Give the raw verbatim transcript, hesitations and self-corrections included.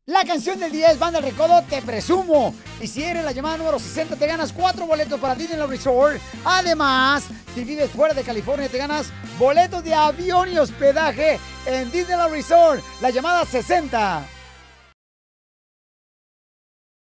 La canción del día es Banda El Recodo, Te Presumo. Y si eres la llamada número sesenta, te ganas cuatro boletos para Disneyland Resort. Además, si vives fuera de California, te ganas boletos de avión y hospedaje en Disneyland Resort. La llamada sesenta.